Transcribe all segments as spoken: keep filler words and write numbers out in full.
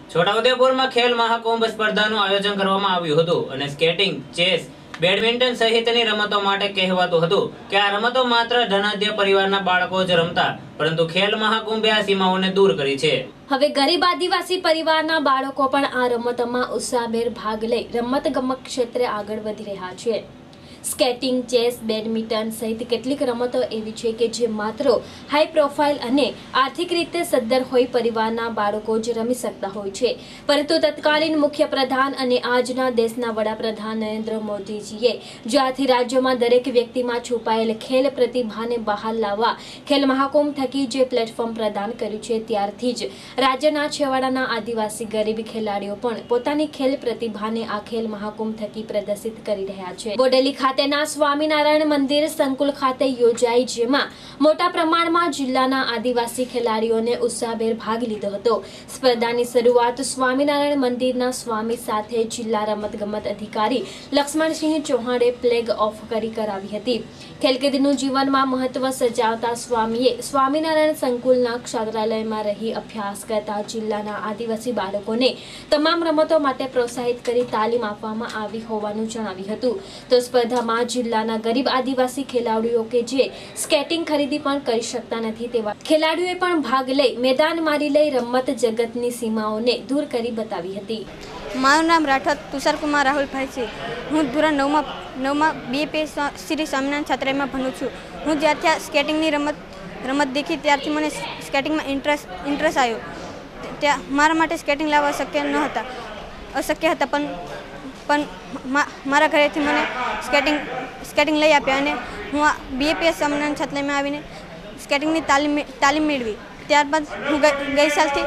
છોટાઉદેપુરમાં ખેલ મહાકુંભ સ્પર્ધાનું આયોજન કરવામાં આવ્યું હતું અને સ્કેટિંગ, ચેસ, બેડમિન્ટન સહિતની રમતો માટે કહેવાતું હતું કે આ રમતો માત્ર ધનાઢ્ય પરિવારના બાળકો જ રમતા, પરંતુ ખેલ મહાકુંભે આ સીમાઓને દૂર કરી છે। હવે ગરીબ આદિવાસી પરિવારના બાળકો પણ આ રમતોમાં ઉત્સાહભેર ભાગ લઈ રમતગમત ક્ષેત્રે આગળ વધી રહ્યા છે। સ્કેટિંગ, ચેસ, બેડમિન્ટન સહિત કેટલીક રમતો એવી છે કે જે માત્ર હાઈ પ્રોફાઇલ અને આર્થિક રીતે સદ્ધર હોય પરિવારના બાળકો જ રમી શકતા હોય છે, પરંતુ તત્કાલીન મુખ્યપ્રધાન અને આજના દેશના વડાપ્રધાન નરેન્દ્ર મોદીજીએ જ્યાંથી રાજ્યમાં દરેક વ્યક્તિમાં છુપાયેલ ખેલ પ્રતિભાને બહાર લાવવા ખેલ મહાકુંભ થકી જે પ્લેટફોર્મ પ્રદાન કર્યું છે, ત્યારથી જ રાજ્યના છેવાડાના આદિવાસી ગરીબ ખેલાડીઓ પણ પોતાની ખેલ પ્રતિભાને આ ખેલ મહાકુંભ થકી પ્રદર્શિત કરી રહ્યા છે। બોડેલી ખાતેના સ્વામિનારાયણ મંદિર સંકુલ ખાતે યોજાઈ, જેમાં મોટા પ્રમાણમાં જિલ્લાના આદિવાસી ખેલાડીઓને ઉત્સાહભેર ભાગ લીધો હતો। સ્પર્ધાની શરૂઆત સ્વામિનારાયણ મંદિરના સ્વામી સાથે જિલ્લા રમતગમત અધિકારી લક્ષ્મણસિંહ ચૌહાણે ફ્લેગ ઓફ કરી કરાવી હતી। ખેલકૂદનું જીવનમાં મહત્વ સજાવતા સ્વામીએ સ્વામિનારાયણ સંકુલના છાત્રાલયમાં રહી અભ્યાસ કરતા જિલ્લાના આદિવાસી બાળકોને તમામ રમતો માટે પ્રોત્સાહિત કરી તાલીમ આપવામાં આવી હોવાનું જણાવ્યું હતું। તો સ્પર્ધામાં જિલ્લાના ગરીબ આદિવાસી ખેલાડીઓ કે જે સ્કેટિંગ ખરીદી પણ કરી શકતા નથી તેવા ખેલાડીઓએ પણ ભાગ લઈ મેદાન મારી લઈ રમત જગતની સીમાઓને દૂર કરી બતાવી હતી। મારું નામ રાઠોડ તુષારકુમાર રાહુલભાઈ છે। હું ધોરણ નવમાં નવમાં બીએપી શ્રી સ્વામિનારાયણ છાત્રાલયમાં ભણું છું। હું જ્યારથી આ સ્કેટિંગની રમત રમત દેખી ત્યારથી મને સ્કેટિંગમાં ઇન્ટરેસ્ટ ઇન્ટરેસ્ટ આવ્યો। ત્યાં મારા માટે સ્કેટિંગ લાવવા શક્ય ન હતા અશક્ય હતા પણ પણ મારા ઘરેથી મને સ્કેટિંગ સ્કેટિંગ લઈ આપ્યા અને હું આ બીએપીએસ સ્વામિનારાયણ છાત્રાલયમાં આવીને સ્કેટિંગની તાલીમ તાલીમ મેળવી। ત્યારબાદ હું ગઈ સાલથી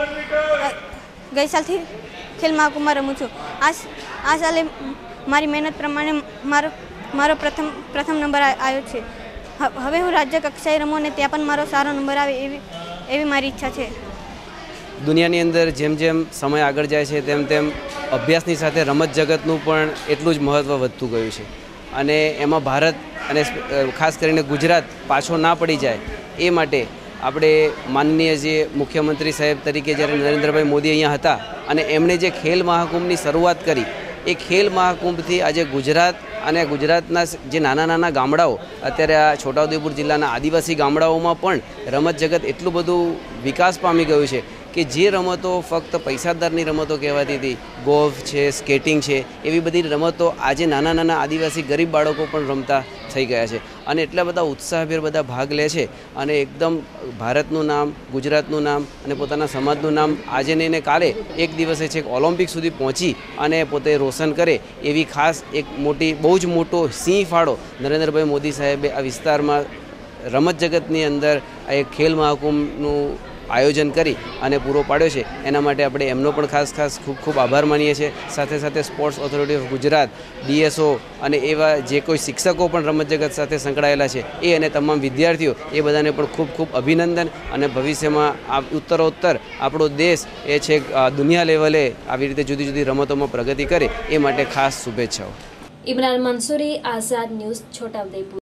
ગઈ સાલથી ખેલ મહાકુંભમાં રમું છું। આ આ સાલે મારી મહેનત પ્રમાણે મારો મારો પ્રથમ પ્રથમ નંબર આવ્યો છે। હવે હું રાજ્ય કક્ષાએ રમું અને ત્યાં પણ મારો સારો નંબર આવે એવી એવી મારી ઈચ્છા છે। દુનિયાની અંદર જેમ જેમ સમય આગળ જાય છે તેમ તેમ અભ્યાસની સાથે રમત જગતનું પણ એટલું જ મહત્ત્વ વધતું ગયું છે અને એમાં ભારત અને ખાસ કરીને ગુજરાત પાછો ના પડી જાય એ માટે આપણે માનનીય જે મુખ્યમંત્રી સાહેબ તરીકે જ્યારે નરેન્દ્રભાઈ મોદી અહીંયા હતા અને એમણે જે ખેલ મહાકુંભની શરૂઆત કરી, એ ખેલ મહાકુંભથી આજે ગુજરાત અને ગુજરાતના જે નાના નાના ગામડાઓ, અત્યારે આ છોટાઉદેપુર જિલ્લાના આદિવાસી ગામડાઓમાં પણ રમત જગત એટલું બધું વિકાસ પામી ગયું છે કે જે રમતો ફક્ત પૈસાદારની રમતો કહેવાતી હતી, ગોલ્ફ છે, સ્કેટિંગ છે, એવી બધી રમતો આજે નાના નાના આદિવાસી ગરીબ બાળકો પણ રમતા થઈ ગયા છે અને એટલા બધા ઉત્સાહભેર બધા ભાગ લે છે અને એકદમ ભારતનું નામ, ગુજરાતનું નામ અને પોતાના સમાજનું નામ આજે નહીં ને કાલે એક દિવસે છેક ઓલિમ્પિક સુધી પહોંચી અને પોતે રોશન કરે એવી ખાસ એક મોટી બહુ જ મોટો સિંહ ફાળો નરેન્દ્રભાઈ મોદી સાહેબે આ વિસ્તારમાં રમત જગતની અંદર આ એક ખેલ મહાકુંભનું આયોજન કરી અને પૂરો પાડ્યો છે। એના માટે આપણે એમનો પણ ખાસ ખાસ ખૂબ ખૂબ આભાર માનીએ છીએ। સાથે સાથે sports authority of Gujarat, DSO અને એવા જે કોઈ શિક્ષકો પણ રમત જગત સાથે સંકળાયેલા છે એ અને તમામ વિદ્યાર્થીઓ એ બધાને પણ ખૂબ ખૂબ અભિનંદન અને ભવિષ્યમાં આ ઉત્તરોત્તર આપણો દેશ એ છે દુનિયા લેવલે આવી રીતે જુદી જુદી રમતોમાં પ્રગતિ કરે એ માટે ખાસ શુભેચ્છાઓ। ઇમરાન મંસૂરી, આઝાદ ન્યૂઝ, છોટાઉદેપુર।